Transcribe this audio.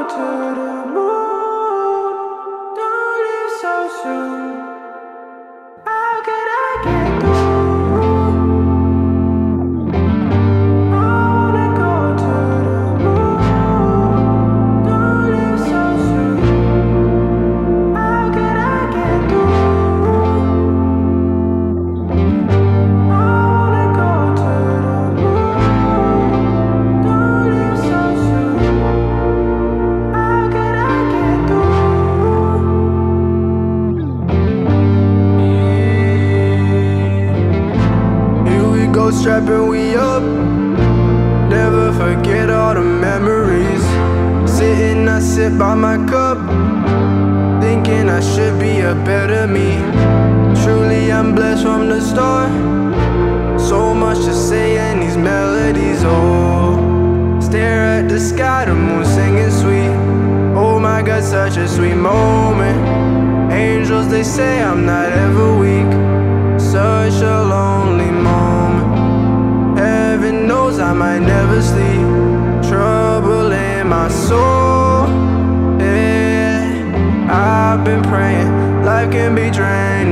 to the moon. Don't leave so soon. How could I get through? I wanna go to the moon. Don't leave so soon. How could I get through? I wanna go to the moon. Don't leave so soon. How could I get through? Here we go, strapping we up. Never forget all the memories. Sitting, I sit by my cup, thinking I should be a better me. Truly, I'm blessed from the start. So much to say in these melodies. Oh, stare at the sky, the moon singing sweet. Oh my God, such a sweet moment. Angels, they say I'm not ever weak. Such a lonely moment. Heaven knows I might never sleep. Trouble in my soul. Yeah, I've been praying. Life can be draining.